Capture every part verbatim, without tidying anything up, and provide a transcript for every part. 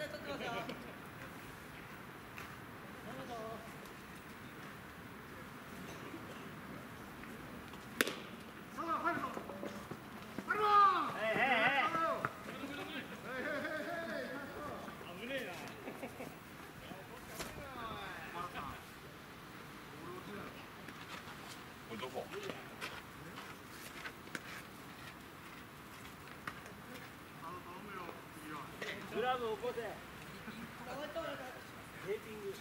どこ？ グラブ起こせ。テーピング。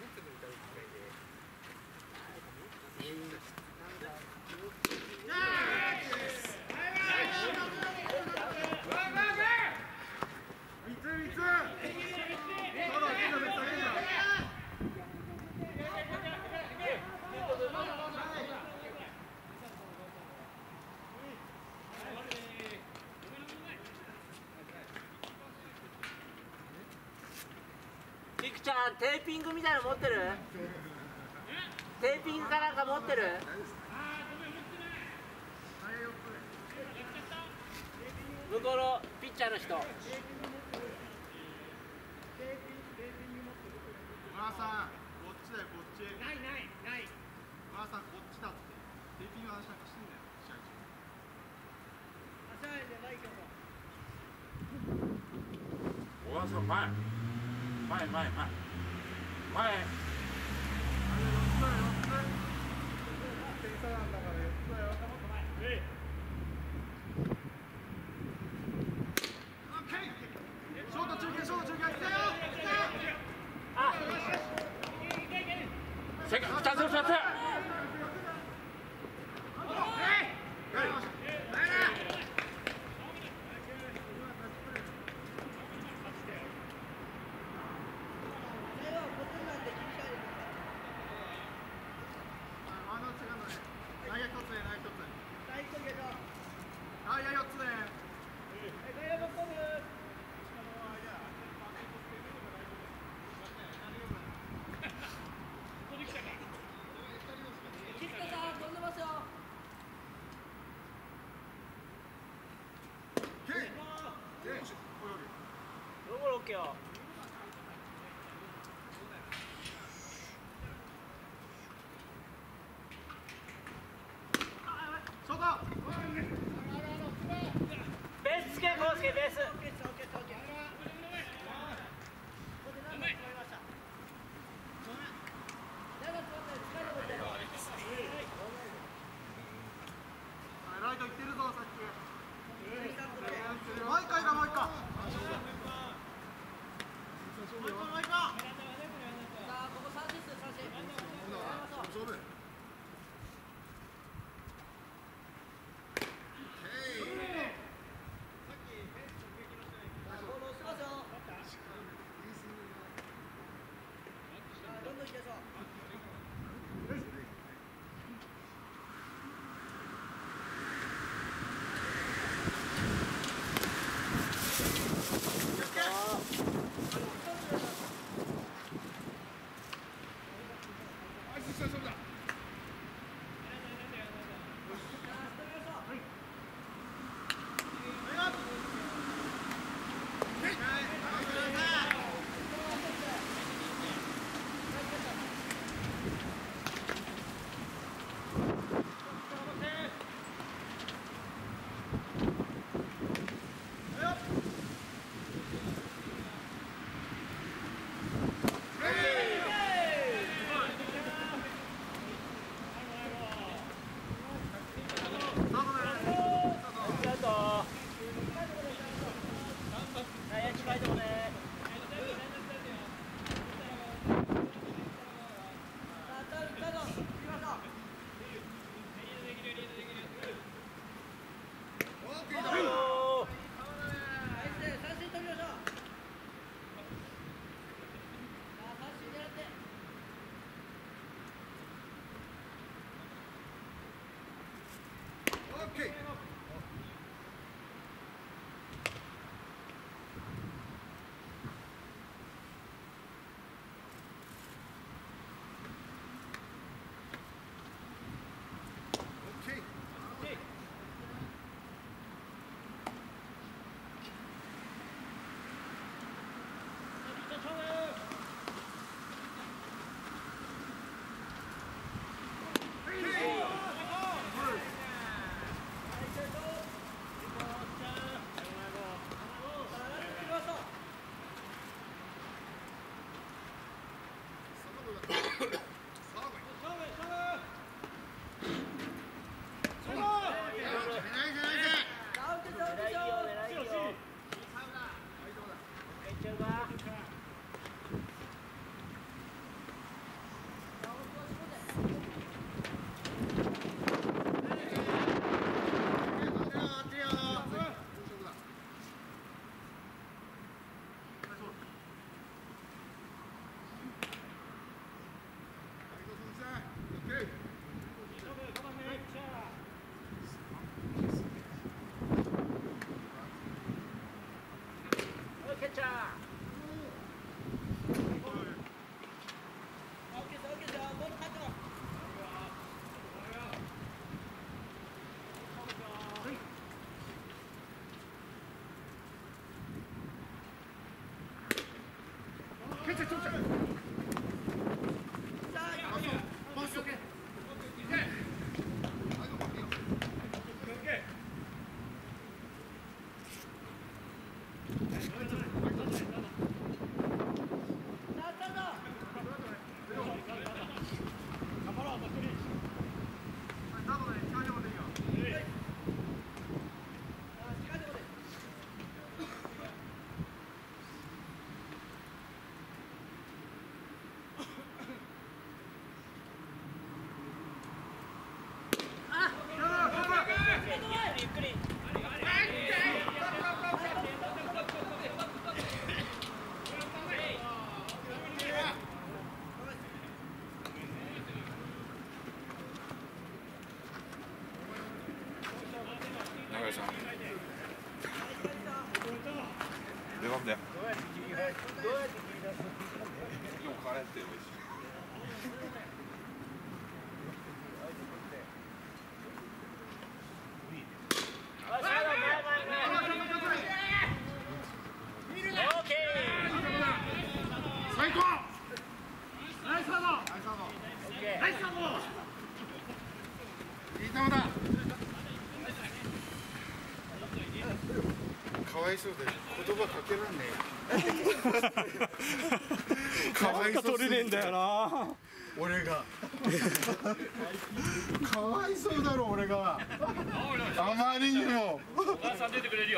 りくちゃん、テーピングみたいなの持ってる？テーピングかなんか持ってる？向こうのピッチャーの人。 お母さん、こっちだよ、こっち。ないないない。お母さん、こっちだって。テーピングの話なんかしてんだよ、試合中。 小川さん、前。前、前、前。前。 点差なんだからよっつだよ。ショート中継、ショート中継、来たよ。 あ、 セカンド、ふたつ、ふたつ。 あ、いや、よっつね。 どこロッケよ。 ショート。 ベースつけ、コウスケ、ベース。 ライト行ってるぞ、さっき。もう一回か、もう一回。もう一回、もう一回。さあ、ここ三振数、三振。勝負。どんどん行けそう。 近いとこね。 永井さん出番だよ。 どうやって切り替えどうやって切り替えでも変えてよ。 最高。ナイスサード。ナイスサード。ナイスサード。いい球だ。かわいそうで言葉かけらんねえ。かわいそう取れねえんだよな。俺が。かわいそうだろ俺が。あまりにも。 お母さん出てくれるよ。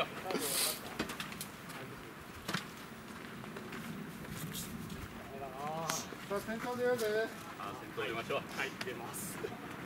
さあ先頭出ようぜ。 あ、先頭入れましょう。はい、出ます。